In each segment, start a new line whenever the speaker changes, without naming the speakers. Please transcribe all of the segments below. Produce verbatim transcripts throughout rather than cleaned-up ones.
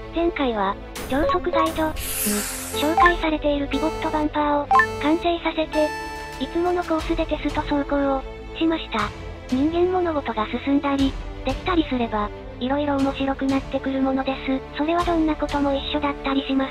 前回は、超速ガイドに紹介されているピボットバンパーを完成させて、いつものコースでテスト走行をしました。人間物事が進んだり、できたりすれば、色々面白くなってくるものです。それはどんなことも一緒だったりします。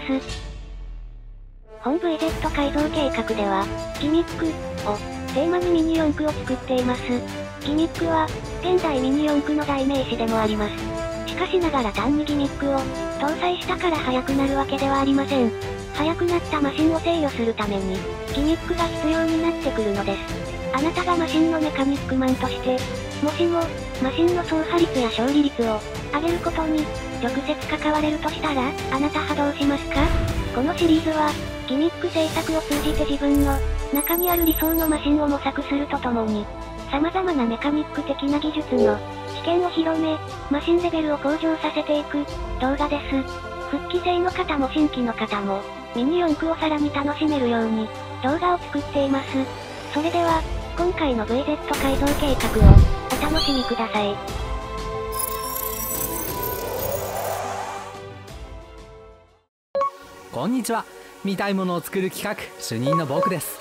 本 ブイゼット 改造計画では、ギミックをテーマにミニ四駆を作っています。ギミックは、現代ミニ四駆の代名詞でもあります。しかしながら単にギミックを搭載したから速くなるわけではありません。速くなったマシンを制御するために、ギミックが必要になってくるのです。あなたがマシンのメカニックマンとして、もしも、マシンの走破率や勝利率を上げることに、直接関われるとしたら、あなたはどうしますか？このシリーズは、ギミック製作を通じて自分の中にある理想のマシンを模索するとともに、様々なメカニック的な技術の知見を広め、マシンレベルを向上させていく動画です。復帰生の方も新規の方も、ミニ四駆をさらに楽しめるように動画を作っています。それでは、今回の ブイゼット 改造計画をお楽しみください。
こんにちは。見たいものを作る企画、主任の僕です。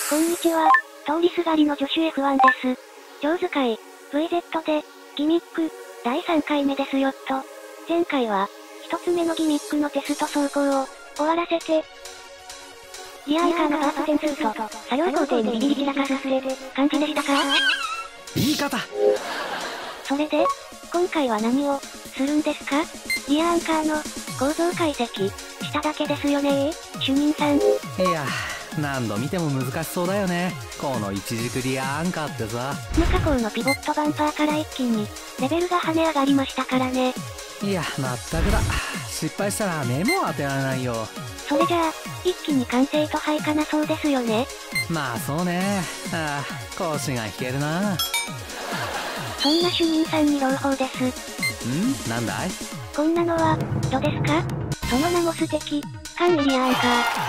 こんにちは。通りすがりの助手 エフワン です。超使い、ブイゼット で、ギミック、だいさんかいめですよっと。前回は、一つ目のギミックのテスト走行を終わらせて、リアーカーのパーツ点数と作業工程にビリビリ散らかすって感じでしたか？
言い方。
それで、今回は何をするんですか？リアーカーの構造解析しただけですよね主任さん。
いや、何度見ても難しそうだよね。この一軸リアアンカーってさ。
無加工のピボットバンパーから一気にレベルが跳ね上がりましたからね。
いや、まったくだ。失敗したら目も当てられないよ。
それじゃあ、一気に完成とはいかなそうですよね。
まあそうね。ああ、腰が引けるな。
そんな主任さんに朗報です。
ん？なんだい？
こんなのは、どうですか？その名も素敵、缶入りアンカ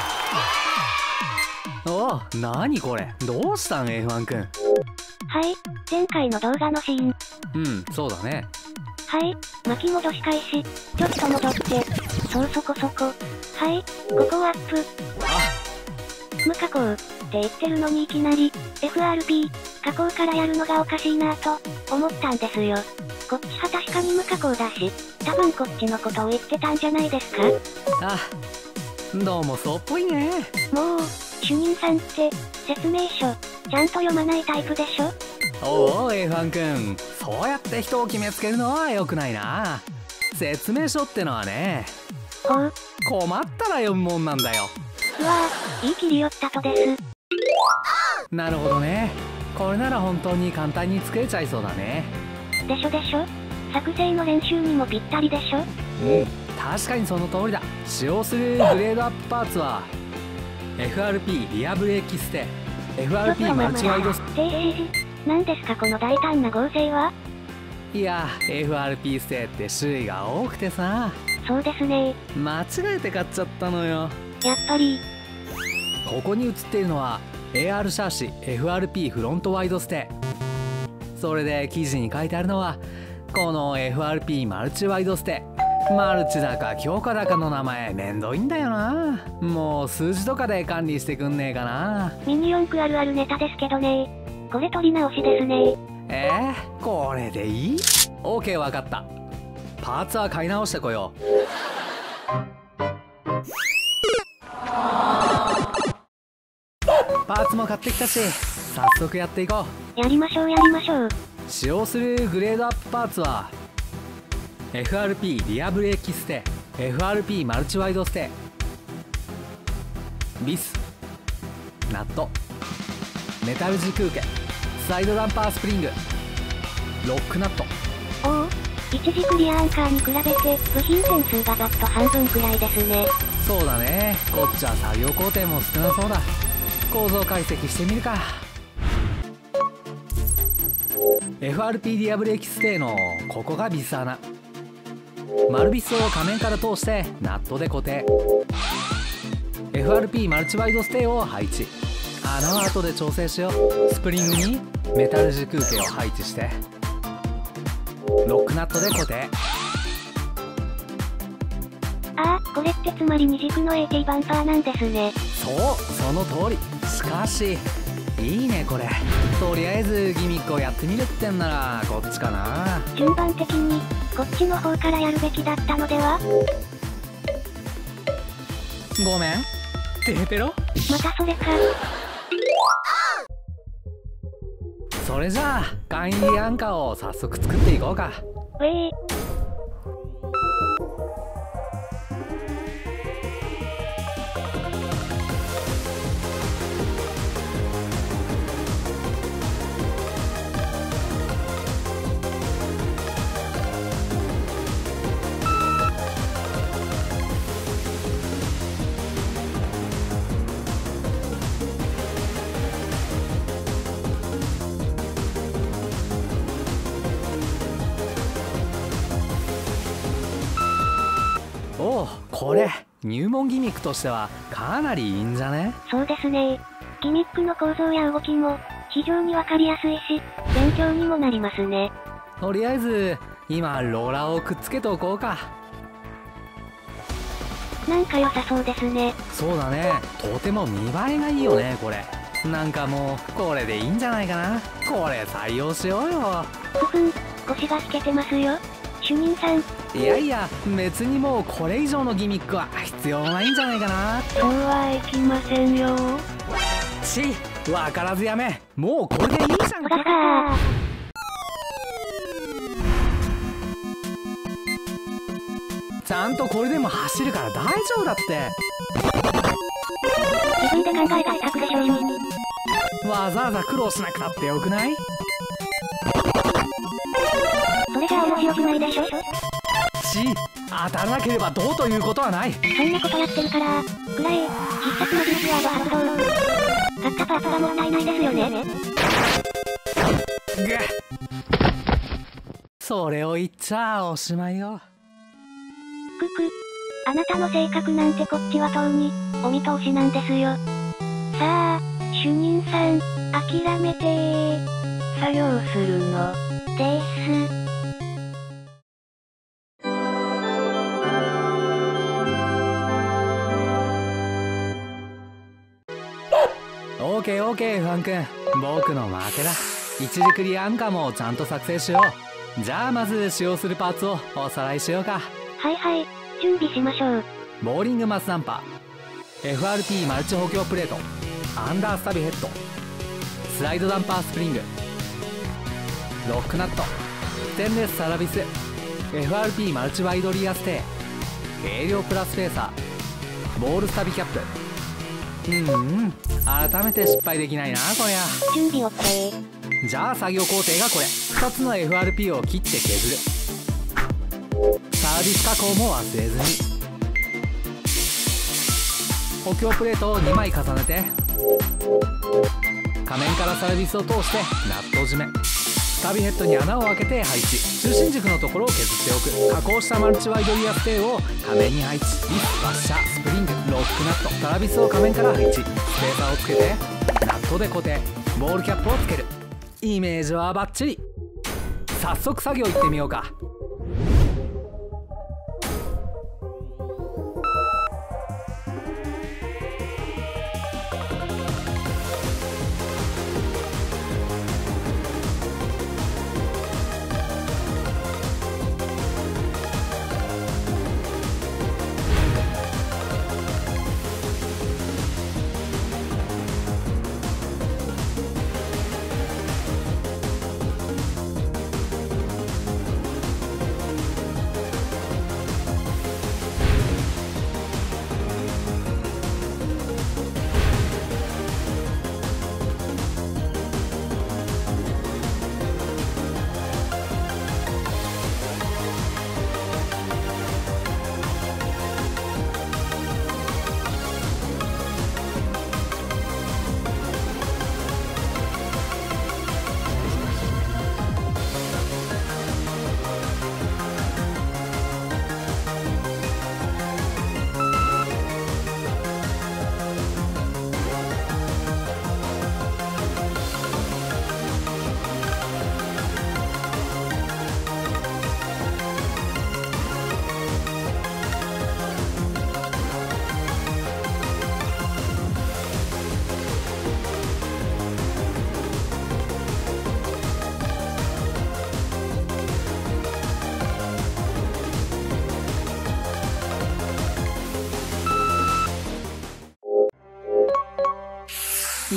ー。おお、なにこれ？どうしたん エフワン くん。はい、
前回の動画のシーン。
うん、そうだね。
はい、巻き戻し開始。ちょっと戻って。そうそこそこ。はい、ここをアップ。
あ、
無加工って言ってるのにいきなり エフアールピー 加工からやるのがおかしいなぁと思ったんですよ。こっちは確かに無加工だし、多分こっちのことを言ってたんじゃないですか？
あ、どうもそうっぽいね。
もう、主任さんって説明書ちゃんと読まないタイプでしょ？
おお、エフワン くん、そうやって人を決めつけるのは良くないな。説明書ってのはね、
ほう、
困ったら読むもんなんだよ。
うわぁ、いい切り寄ったとです。
なるほどね。これなら本当に簡単に作れちゃいそうだね。
でしょでしょ？作成の練習にもぴったりでしょ？
うん、確かにその通りだ。使用するグレードアップパーツは エフアールピー リアブレーキステ、 エフアールピー マルチワイドステ。
停止。何ですかこの大胆な合成は？
いや、エフアールピー ステって種類が多くてさ。
そうですね。
間違えて買っちゃったのよ。
やっぱり。
ここに映っているのは エーアール シャーシ エフアールピー フロントワイドステ。それで記事に書いてあるのはこの エフアールピー マルチワイドステ。マルチだか強化だかの名前めんどいんだよな。もう数字とかで管理してくんねえかな。
ミニ四駆あるあるネタですけどね。これ取り直しですね。
えー、これでいい？ オーケー わかった。パーツは買い直してこよう。パーツも買ってきたし、早速やっていこ
う。やりましょうやりましょう。
使用するグレードアップパーツは エフアールピー リアブレーキステ、 エフアールピー マルチワイドステ、ビス、ナット、メタル軸受け、サイドダンパースプリング、ロックナット。
おお、一軸リアアンカーに比べて部品点数がざっと半分くらいですね。
そうだね。こっちは作業工程も少なそうだ。構造解析してみるか。 エフアールピー リアブレーキステのここがビス穴。丸ビスを仮面から通してナットで固定。 エフアールピー マルチワイドステを配置。穴は後で調整しよう。スプリングにメタル軸受けを配置してロックナットで固定。
れってつまり二軸の エーティー バンパーなんですね。
そう、その通り。しかしいいねこれ。とりあえずギミックをやってみるってんならこっちかな。
順番的にこっちの方からやるべきだったのでは。
ごめんテヘペロ。
またそれか。
それじゃあ缶入りアンカーを早速作っていこうか。
ウェー。
おお、これ入門ギミックとしてはかなりいいんじゃね。
そうですね。ギミックの構造や動きも非常にわかりやすいし勉強にもなりますね。
とりあえず今ローラーをくっつけておこうか。
なんか良さそうですね。
そうだね、とても見栄えがいいよねこれ。なんかもうこれでいいんじゃないかな。これ採用しようよ。
ふふん、腰が引けてますよ主任さん。
いやいや、別にもうこれ以上のギミックは必要ないんじゃないかな。
そうはいきませんよ。
ち、わからずやめ。もうこれでいいじゃん
だか
ちゃんとこれでも走るから大丈夫だって。
自分で考えた策でしょうよ。
わざわざ苦労しなくたってよくない？
それじゃあ面白くないでしょ。
ち、当たらなければどうということはない。
そんなことやってるからくらい必殺の技術ワード発動。買ったパートがもったいないですよね。
ぐっ、それを言っちゃおしまいよ。
くく、あなたの性格なんてこっちはとうにお見通しなんですよ。さあ主任さん、諦めてー。作業するのです。
オーケーオーケーファン君、僕の負けだ。一軸リアンカーもちゃんと作成しよう。じゃあまず使用するパーツをおさらいしようか。
はいはい、準備しましょう。
ボーリングマスダンパー、 エフアールピー マルチ補強プレート、アンダースタビヘッド、スライドダンパースプリング、ロックナット、ステンレスサラビス、 エフアールピー マルチワイドリアステー、軽量プラスペーサー、ボールスタビキャップ。うんうん、改めて失敗できないなこりゃ。
準備 OK。
じゃあ作業工程がこれ。ふたつの エフアールピー を切って削る。サービス加工も忘れずに。補強プレートをにまい重ねて、仮面からサービスを通してナット締め。スタビヘッドに穴を開けて配置。中心軸のところを削っておく。加工したマルチワイドリアステーを仮面に配置。リス、ワッシャー、スプリング、ロックナット、トラビスを仮面から配置。スペーサーをつけてナットで固定。ボールキャップをつける。イメージはバッチリ。早速作業いってみようか。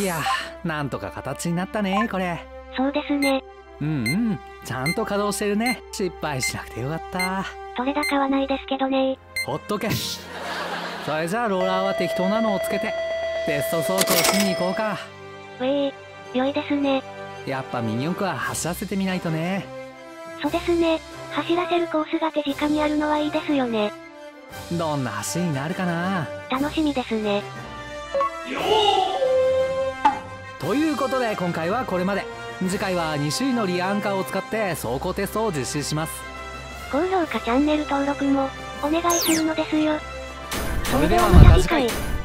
や、なんとか形になったねこれ。
そうですね。
うんうん、ちゃんと稼働してるね。失敗しなくてよかった。
取れ高はないですけどね。
ほっとけ。それじゃあローラーは適当なのをつけてテスト走行しに行こうか。
ウェイ、良いですね。
やっぱミニ四駆は走らせてみないとね。
そうですね。走らせるコースが手近にあるのはいいですよね。
どんな走りになるかな。
楽しみですね。
ということで今回はこれまで。次回はに種類のリアンカーを使って走行テストを実施します。
高評価チャンネル登録もお願いするのですよ。
それではまた次回。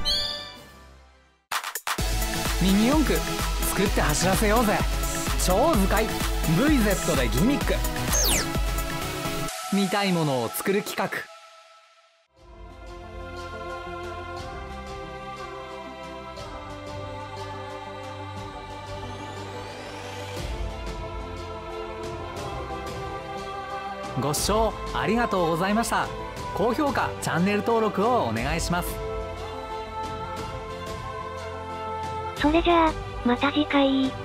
ミニ四駆作って走らせようぜ。超図解 ブイゼット でギミック。見たいものを作る企画。ご視聴ありがとうございました。高評価チャンネル登録をお願いします。
それじゃあまた次回。